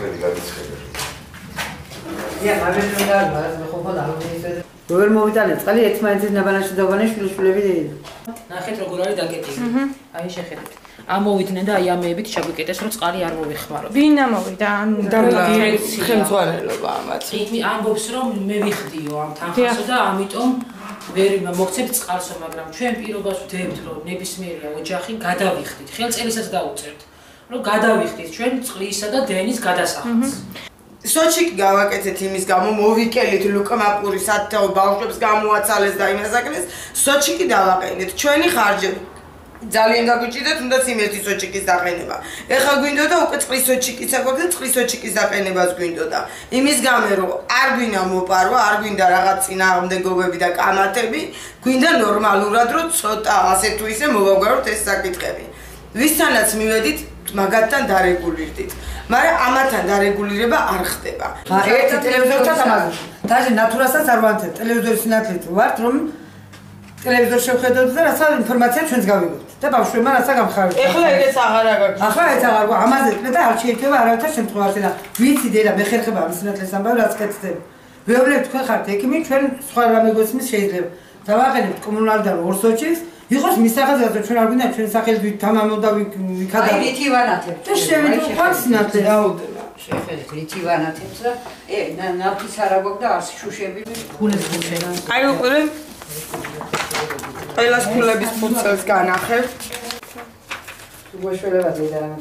წრედი გადაცხადე. როგორ მოვიტანე წყალი ერთმანეთის ნაბანაში დავანე შვილიშვილები ნახეთ როგორ არის დაკეტილი. აი შეხედეთ. ამოვიდნენ და აი ამეებით ჩაგვიკეტეს რომ წყალი არ მოვიხმარო. ვინ ამოვიდა? ხელმძღვანელობა ამათ. ამბობს რომ მე ვიხდიო ამ თანხასო და ამიტომ ვერ მოგცემთ წყალსო, მაგრამ ჩვენ პირობას ვდებთ რომ ნებისმიერია ოჯახი გადავიხდით. ხელწერისაც დაუწერთ. რომ გადავიხდით ჩვენ წყლისა და დენის გადასახადს. სოჩიკი გავაკეთეთ იმის გამო მოვიკელით ლუკმაპური სათაო ბავშვებს გამოაცალეს და იმას აკეთეს სოჩიკი დავაყენეთ ჩვენი ხარჯები ძალიან გაგვიჭირდათ თუნდაც იმერთი სოჩიკის დაყენება ეხლა გვინდოდა უკვე წყლის სოჩიკისა გვაქვს და წყლის სოჩიკის დაყენებას გვინდოდა იმის გამო რომ არ გვინდა მოპარვა არ გვინდა რაღაც წინააღმდეგობები და კამათები გვინდა ნორმალურად რომ ცოტა ასე თუ ისე მოვაგვაროთ ეს საკითხები ვისთანაც მივედით მაგათთან დარეგულირდით მაგრამ ამათან დარეგულირება არ ხდება. ერთი ტელევიზორთან ამაზე. დაჟე ნატურასაც არ ვანთებ. ტელევიზორის სინათლით ვართ რომ ტელევიზორში შევხედოთ და რაცა ინფორმაცია ჩვენს გავიგოთ. და ბავშვებმა რაცა გამხაროთ. ეხლა ეგეც აღარ აქვს. ახლა ეს აღარ გვაქვს. ამაზე და არ შეიძლება არავითარ შემთხვევაში და ვიცი და მე ხერხება ამ სინათლის ამბავი რაც კეთდება. ვეუბნებთ თქვენ ხართ ექიმი ჩვენ სხვა რამე გვესმის შეიძლება. დავაყენებთ კომუნალიდან ორ სოჩიკს იყოს მის სახელზე ჩვენ არ გვინდა ჩვენ სახელით ვითამამო და ვიქადა. აი რითი ვანათებ. და შევიდო ფაქსინათლე დაუდება. შეხედეთ რითი ვანათებს და ნაფის არა გვაქვს და არც შუშები ფულებს გუშენ. აი უყურე ყველას ფულების ფუცელს განახევთ. უაშველება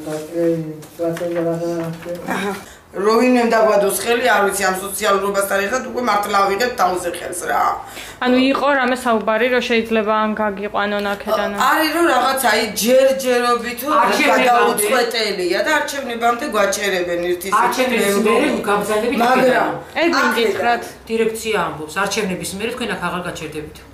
და როვინემ დაგვადოს ხელი არ ვიცი ამ სოციალურობასთან ერთად უკვე მართლა ავიღეთ თავზე ხელს რა. ანუ იყო რამე საუბარი რომ შეიძლება ან გაგიყვანონ აქედან. არის რომ რაღაც აი ჯერჯერობით გადაუწყვეტელია და არჩევნებამდე გვაჩერებენ ერთის არჩევნების მერე გაბრძანებით მაგრამ ეგ მინდით რა დირექცია ამბობს არჩევნების მერე თქვენ აქ აღარ გაჩერდებით.